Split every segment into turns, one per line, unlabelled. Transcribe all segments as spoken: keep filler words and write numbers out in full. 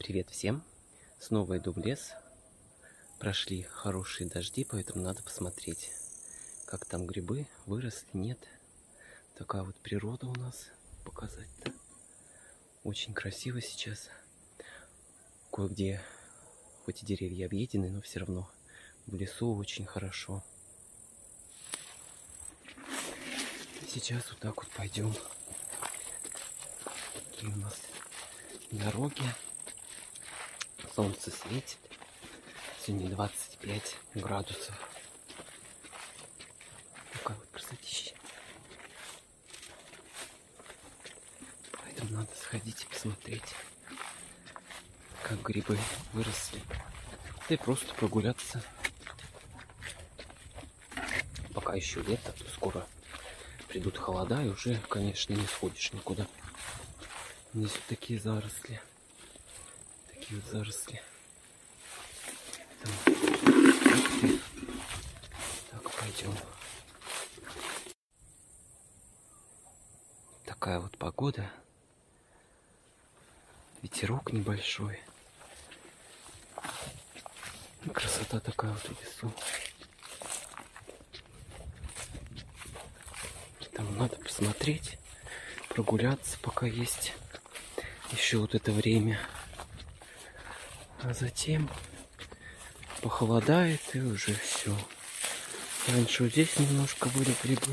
Привет всем! Снова иду в лес. Прошли хорошие дожди, поэтому надо посмотреть, как там грибы выросли, нет. Такая вот природа у нас, показать-то. Очень красиво сейчас. Кое-где, хоть и деревья объедены, но все равно в лесу очень хорошо. Сейчас вот так вот пойдем. Такие у нас дороги. Солнце светит. Сегодня двадцать пять градусов. Такая вот красотища. Поэтому надо сходить и посмотреть, как грибы выросли. Да и просто прогуляться. Пока еще лето, то скоро придут холода, и уже, конечно, не сходишь никуда. Здесь вот такие заросли. Такие вот заросли. Там. Так, пойдем. Такая вот погода. Ветерок небольшой. Красота такая вот в лесу. Там надо посмотреть, прогуляться, пока есть еще вот это время. А затем похолодает, и уже все. Раньше вот здесь немножко были грибы.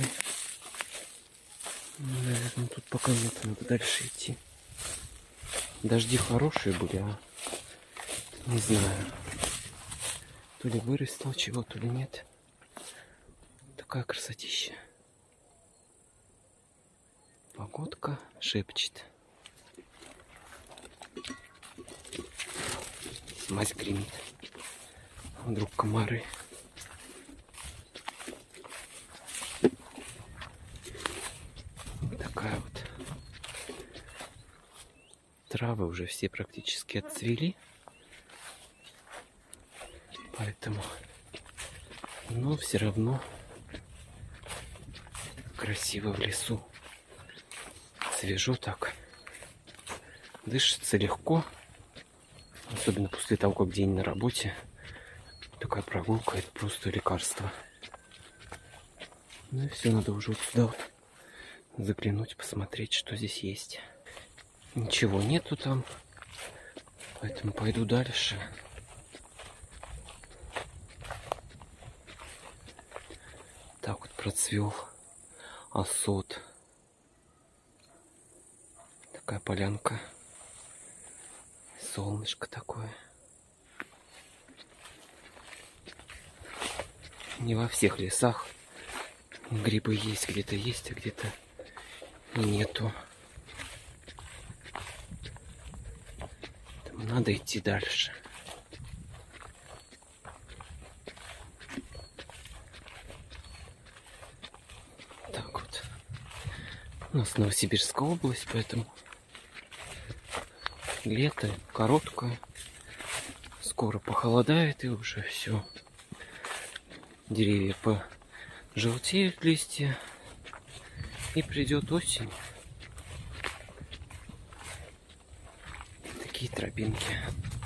Наверное, тут пока нет, надо дальше идти. Дожди хорошие были, а не знаю, то ли выросло чего, то ли нет. Такая красотища. Погодка шепчет. Мать гремит. Вдруг комары. Вот такая вот. Травы уже все практически отцвели. Поэтому, но все равно красиво в лесу. Свежо так. Дышится легко. Особенно после того, как день на работе. Такая прогулка — это просто лекарство. Ну и все, надо уже вот сюда вот заглянуть, посмотреть, что здесь есть. Ничего нету там. Поэтому пойду дальше. Так вот процвел осот. Такая полянка. Солнышко такое. Не во всех лесах грибы есть. Где-то есть, а где-то нету. Там надо идти дальше. Так вот. У нас Новосибирская область, поэтому лето короткое. Скоро похолодает, и уже все. Деревья пожелтеют, листья. И придет осень. Такие тропинки.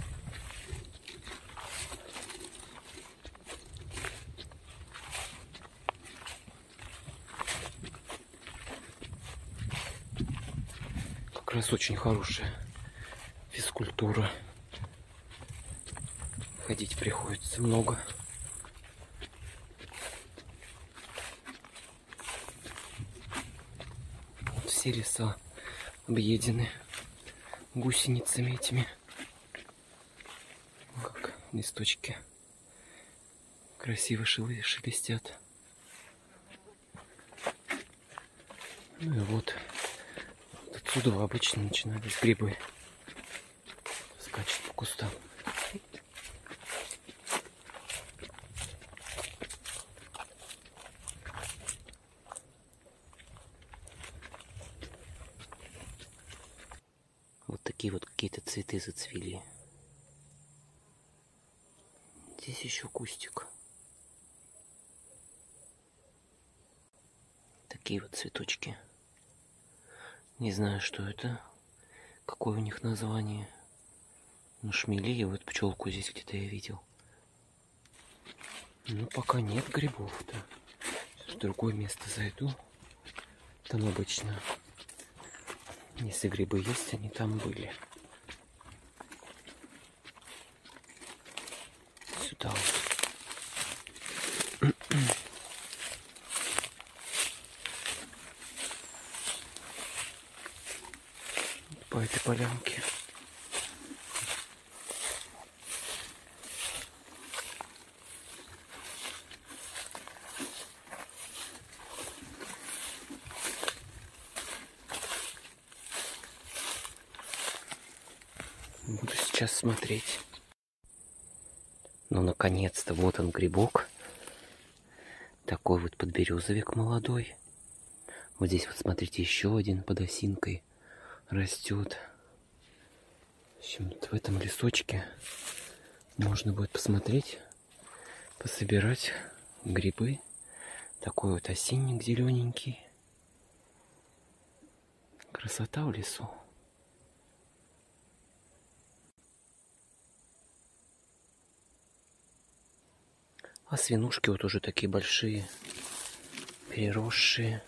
Как раз очень хорошая физкультура. Ходить приходится много. Вот все леса объедены гусеницами этими. Как листочки красиво шелестят. Ну и вот отсюда обычно начинались грибы. Скачет по кустам. Вот такие вот какие-то цветы зацвели. Здесь еще кустик. Такие вот цветочки. Не знаю, что это. Какое у них название. Ну, шмели, и вот пчелку здесь где-то я видел. Ну, пока нет грибов-то. В другое место зайду. Там обычно, если грибы есть, они там были. Сюда вот. По этой полянке. Буду сейчас смотреть. Ну, наконец-то, вот он, грибок. Такой вот подберезовик молодой. Вот здесь вот, смотрите, еще один под осинкой растет. В общем, вот в этом лесочке можно будет посмотреть, пособирать грибы. Такой вот осинник зелененький. Красота в лесу. А свинушки вот уже такие большие, переросшие.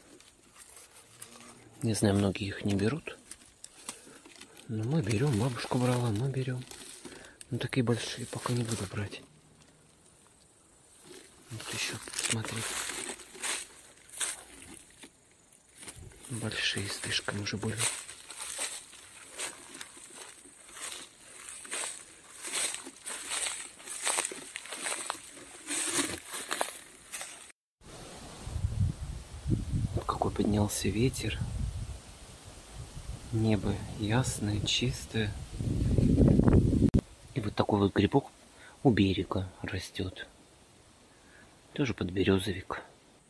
Не знаю, многие их не берут. Но мы берем, бабушка брала, мы берем. Ну, такие большие пока не буду брать. Вот еще посмотреть. Большие слишком уже были. Какой поднялся ветер. Небо ясное, чистое. И вот такой вот грибок у берега растет. Тоже подберезовик.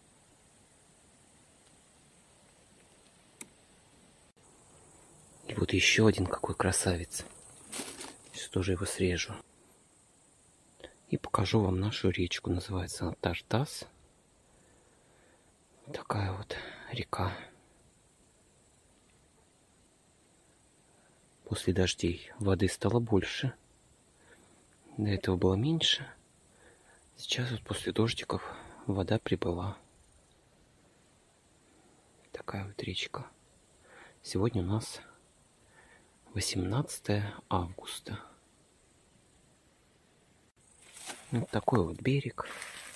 И вот еще один какой красавец. Сейчас тоже его срежу. И покажу вам нашу речку. Называется она Тартас. Такая вот река. После дождей воды стало больше. До этого было меньше. Сейчас вот после дождиков вода прибыла. Такая вот речка. Сегодня у нас восемнадцатое августа. Вот такой вот берег.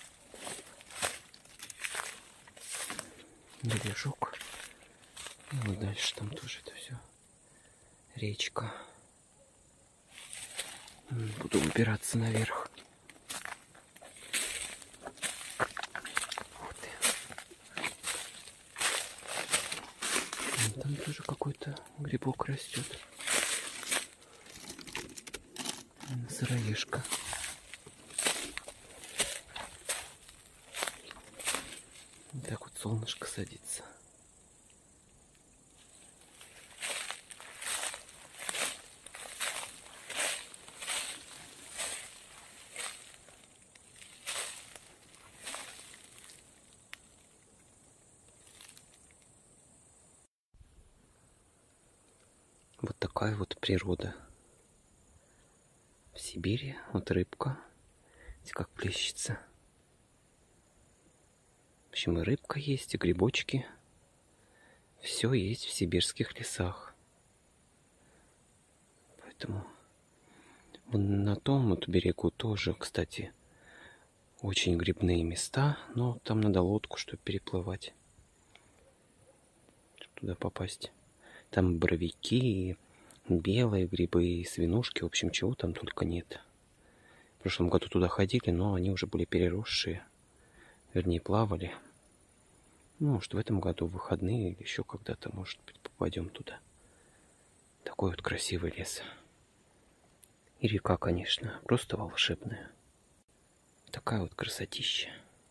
Бережок. И вот дальше там тоже это все речка. Буду убираться наверх. Вот. Там тоже какой-то грибок растет. Сыроежка. Так вот солнышко садится. Вот такая вот природа. В Сибири вот рыбка. Видите, как плещется. В общем, и рыбка есть, и грибочки. Все есть в сибирских лесах. Поэтому вон на том вот берегу тоже, кстати, очень грибные места. Но там надо лодку, чтобы переплывать. Чтобы туда попасть. Там боровики, и белые грибы, и свинушки. В общем, чего там только нет. В прошлом году туда ходили, но они уже были переросшие. Вернее, плавали. Ну, может, в этом году в выходные или еще когда-то, может быть, попадем туда. Такой вот красивый лес. И река, конечно, просто волшебная. Такая вот красотища.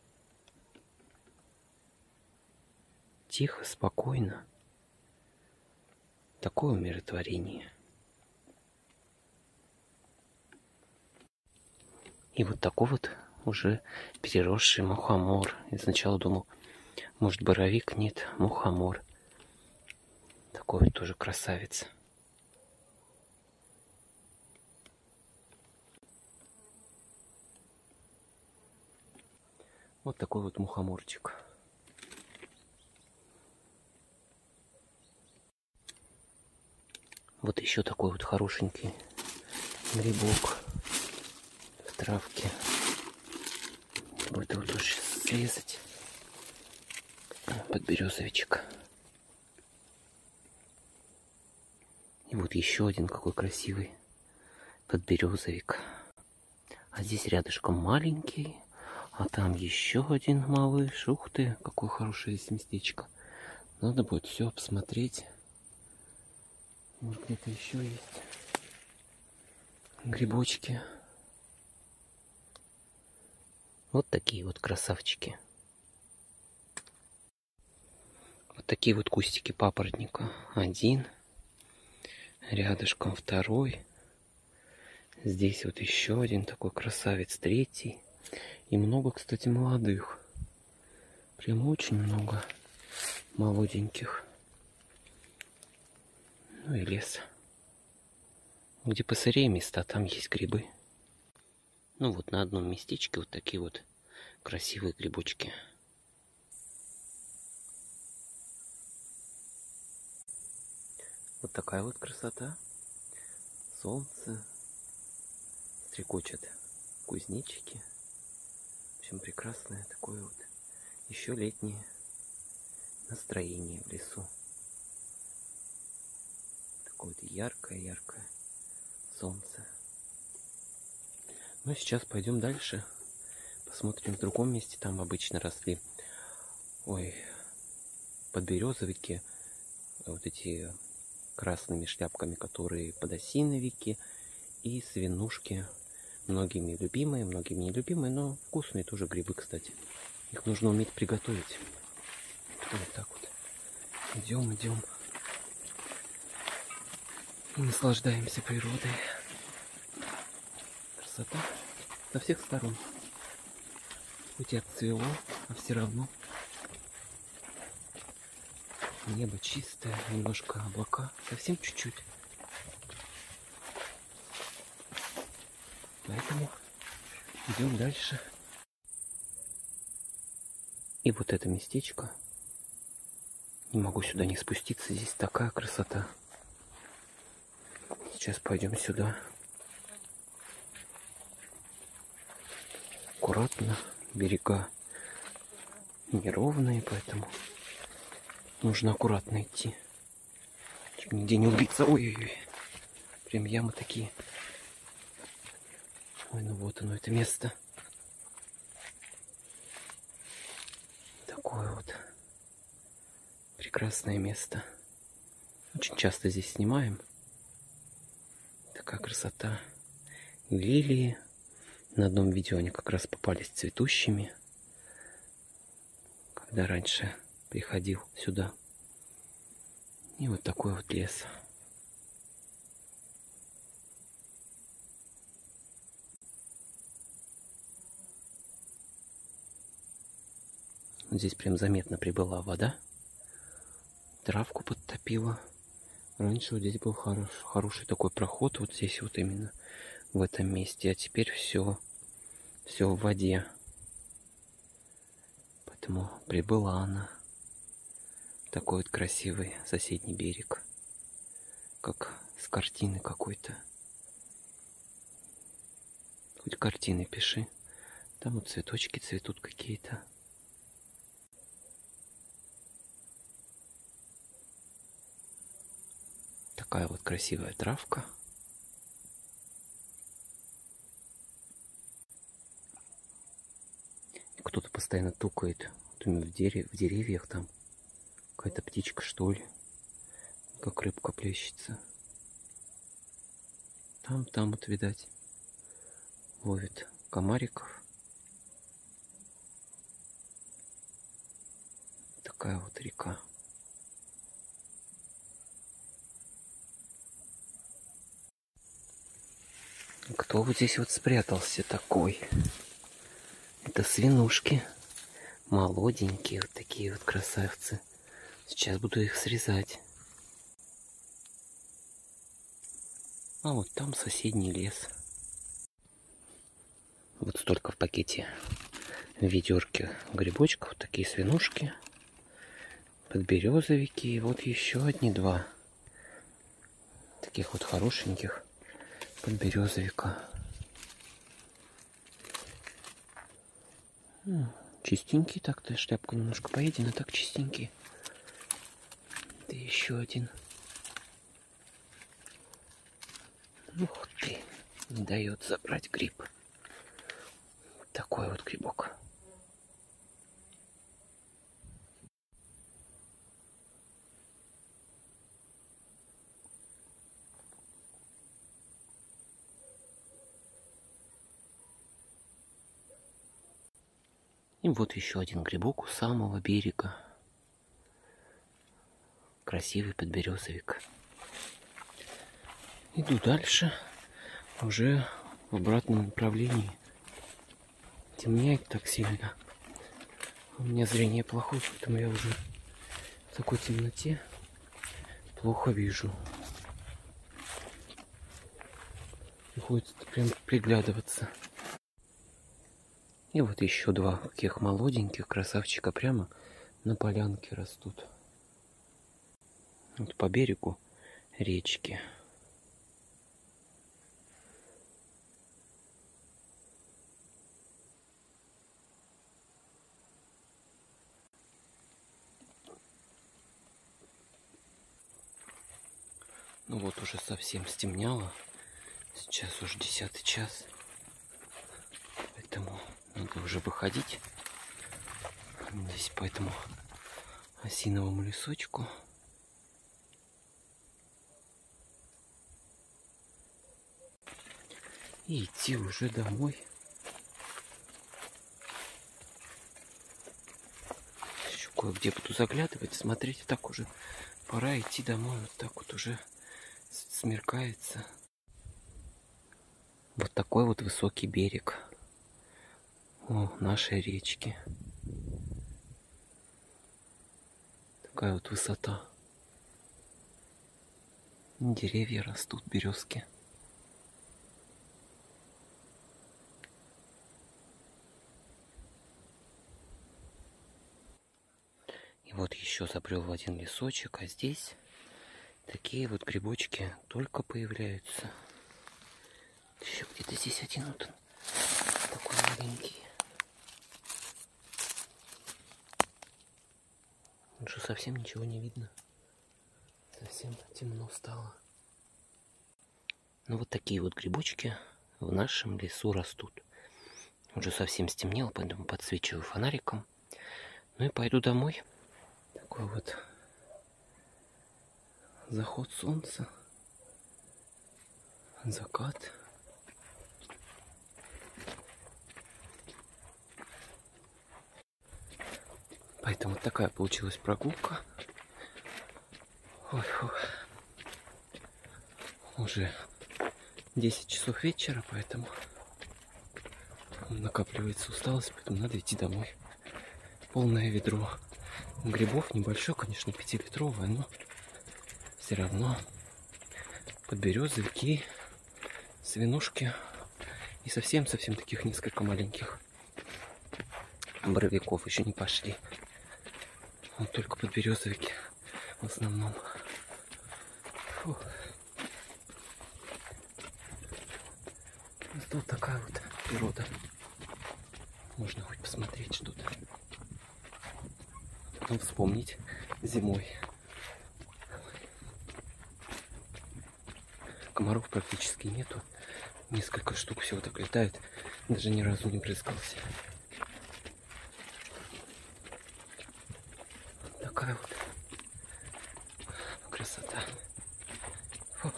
Тихо, спокойно. Такое умиротворение. И вот такой вот уже переросший мухомор. Я сначала думал, может, боровик, нет, мухомор. Такой вот тоже красавец. Вот такой вот мухоморчик. Вот еще такой вот хорошенький грибок в травке. Вот его тоже срезать. Подберезовичек. И вот еще один какой красивый подберезовик. А здесь рядышком маленький. А там еще один малыш. Ух ты, какое хорошее здесь местечко. Надо будет все обсмотреть. Может, где-то еще есть грибочки. Вот такие вот красавчики. Вот такие вот кустики папоротника. Один. Рядышком второй. Здесь вот еще один такой красавец. Третий. И много, кстати, молодых. Прям очень много молоденьких. Ну и лес. Где посырее места, там есть грибы. Ну вот на одном местечке вот такие вот красивые грибочки. Вот такая вот красота. Солнце. Стрекочут кузнечики. В общем, прекрасное такое вот еще летнее настроение в лесу. Такое вот яркое-яркое солнце. Ну, сейчас пойдем дальше. Посмотрим в другом месте. Там обычно росли, ой, подберезовики. Вот эти красными шляпками, которые подосиновики и свинушки. Многими любимые, многими нелюбимые, но вкусные тоже грибы, кстати. Их нужно уметь приготовить. Вот так вот. Идем, идем. И наслаждаемся природой. Красота со всех сторон. Хоть и отцвело, а все равно. Небо чистое, немножко облака. Совсем чуть-чуть. Поэтому идем дальше. И вот это местечко. Не могу сюда не спуститься. Здесь такая красота. Сейчас пойдем сюда. Аккуратно. Берега неровные, поэтому нужно аккуратно идти. Нигде не убиться. Ой-ой-ой. Прям ямы такие. Ой, ну вот оно, это место. Такое вот прекрасное место. Очень часто здесь снимаем. Такая красота. Лилии. На одном видео они как раз попались цветущими. Когда раньше приходил сюда. И вот такой вот лес. Здесь прям заметно прибыла вода. Травку подтопила. Раньше вот здесь был хорош, хороший такой проход. Вот здесь вот именно в этом месте. А теперь все, все в воде. Поэтому прибыла она. Такой вот красивый соседний берег. Как с картины какой-то. Хоть картины пиши. Там вот цветочки цветут какие-то. Такая вот красивая травка. Кто-то постоянно тукает в, дерев, в деревьях там. Какая-то птичка, что ли. Как рыбка плещется. Там, там вот, видать, ловит комариков. Такая вот река. Кто вот здесь вот спрятался такой? Это свинушки. Молоденькие вот такие вот красавцы. Сейчас буду их срезать. А вот там соседний лес. Вот столько в пакете ведерке грибочков. Вот такие свинушки. Подберезовики. И вот еще одни два. Таких вот хорошеньких подберезовика. Чистенький так-то. Шляпка немножко поедена, так чистенький. Это еще один. Ух ты. Не дает забрать гриб. Такой вот грибок. И вот еще один грибок у самого берега. Красивый подберезовик. Иду дальше. Уже в обратном направлении. Темнеет так сильно. У меня зрение плохое, поэтому я уже в такой темноте плохо вижу. Приходится прям приглядываться. И вот еще два таких молоденьких красавчика прямо на полянке растут. Вот по берегу речки. Ну вот уже совсем стемняло. Сейчас уже десятый час. Поэтому надо уже выходить. Здесь по этому осиновому лесочку. И идти уже домой. Еще кое-где буду заглядывать, смотреть. Так уже пора идти домой. Вот так вот уже смеркается. Вот такой вот высокий берег. О, нашей речки. Такая вот высота. Деревья растут, березки. И вот еще забрел в один лесочек, а здесь такие вот грибочки только появляются. Еще где-то здесь один вот он, такой маленький. Уже совсем ничего не видно. Совсем темно стало. Ну вот такие вот грибочки в нашем лесу растут. Уже совсем стемнело, поэтому подсвечиваю фонариком. Ну и пойду домой. Такой вот заход солнца. Закат. Поэтому вот такая получилась прогулка. Ой, ой. Уже десять часов вечера, поэтому накапливается усталость, поэтому надо идти домой. Полное ведро грибов, небольшое, конечно, пятилитровое, но все равно подберезовики, свинушки и совсем-совсем таких несколько маленьких боровиков еще не пошли. Вот только подберезовики в основном. Фу. Вот такая вот природа. Можно хоть посмотреть что-то. Потом вспомнить зимой. Комаров практически нету. Несколько штук всего так летает. Даже ни разу не брызгался. Такая вот красота. Фу.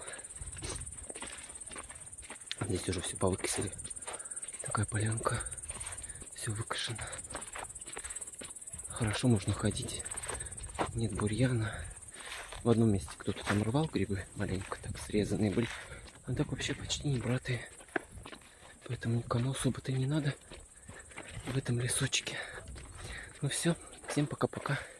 Здесь уже все повыкосили. Такая полянка. Все выкошено. Хорошо можно ходить. Нет бурьяна. В одном месте кто-то там рвал грибы. Маленько так срезанные были. А так вообще почти не братые. Поэтому никому особо-то не надо в этом лесочке. Ну все. Всем пока-пока.